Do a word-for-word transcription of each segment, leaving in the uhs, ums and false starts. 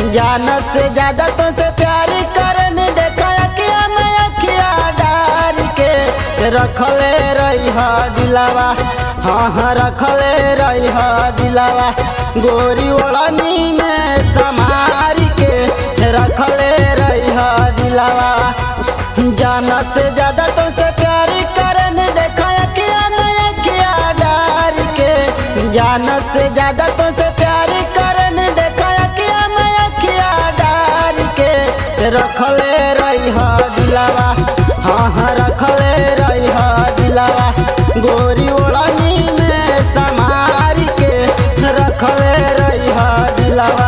जानत से ज्यादा तुझसे प्यार करने देखा अखिया में अखिया डार के रखले रही दिलावा। हाँ हाँ रखले रही दिलावा गोरी ओढ़नी में समार के रखले रही दिलावा। जानत से ज्यादा तुझसे प्यार करने देखा अखिया में अखिया डार के जानत से ज्यादा तुझसे प्यार करने देखा अखिया में अखिया डार के रखले रही दिलावा। हाँ हाँ रखले रही दिलावा गोरी ओढ़नी में समार के रखले रही दिलावा।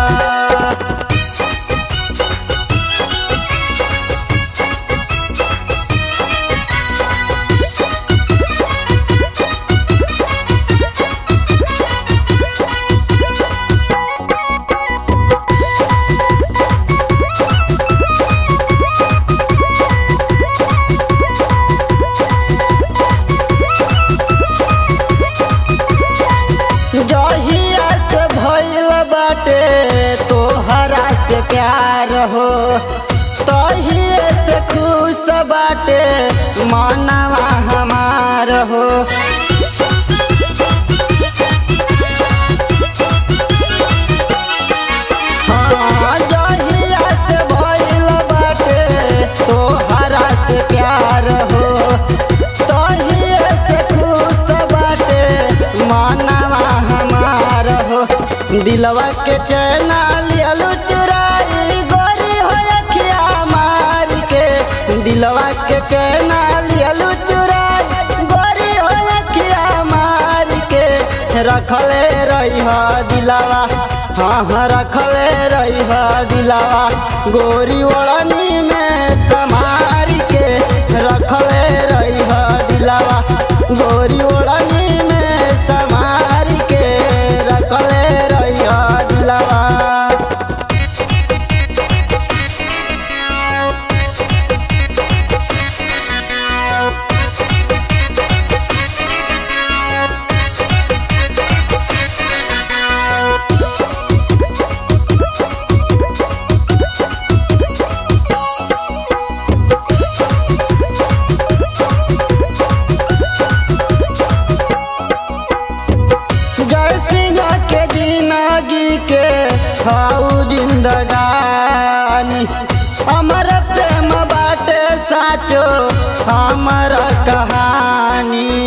जहिया से भइल बाटे तोहरा से प्यार हो तहिए से खुश बाटे मनवा हमार हो। हाँ जहिया से भइल बाटे तोहरा से प्यार हो तहिए से खुश बाटे मनवा हमार हो। दिलवा के चैना लियलू चुराई गोरी हो अखिया मार के दिलवा के चैना लियलू चुराई गोरी हो अखिया मार के रखले रही दिलावा। हाँ हाँ रखले रही दिलावा गोरी ओढ़नी में समार के रखले रही दिलावा गोरी ओढ़नी में समार के रखले रही दिलावा। जय सिंह के जिंदगी के हाउ जिंदगानी अमर प्रेम बाटे साचो हमर कहानी।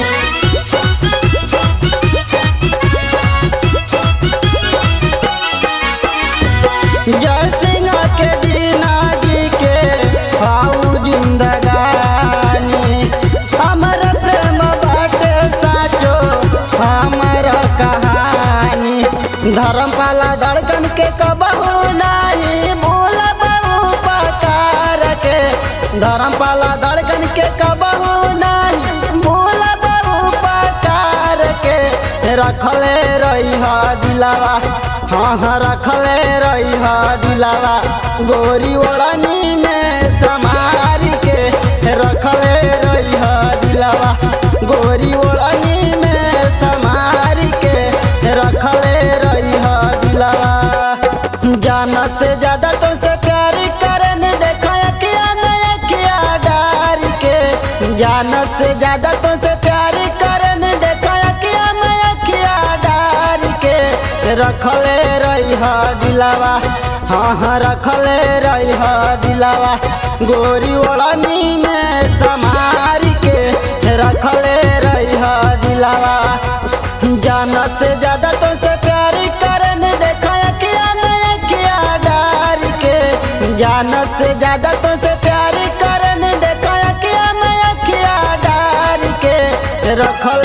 जय सिंह के जिंदगी के हाउ जिंदगानी अमर प्रेम बाटे साचो हमर कहानी। धर्मपाला धड़कन के कबहू नहीं भूल बहु पकार के धर्मपाला धड़कन के कबहू नहीं भूल बहु पकार के रखले रही दिलावा। हाँ हाँ रखले रही दिलावा गोरी ओढ़नी में समार के रखले रही दिलावा गोरी ओढ़नी में समार के रखले रही दिलावा। जानत से ज्यादा तुझसे प्यार करने देखा अखिया में अखिया डार के जानत से ज्यादा तुझसे प्यार करने देखा अखिया में अखिया डार के रखले रही दिलावा। हाँ हाँ रखले रही दिलावा गोरी ओढ़नी में समार के रखले रही दिलावा। जानत से ज्यादा तुझसे प्यार करने देखा अखिया में अखिया डार के जानत से ज्यादा तुझसे प्यार करने देखा अखिया में अखिया डार के रखले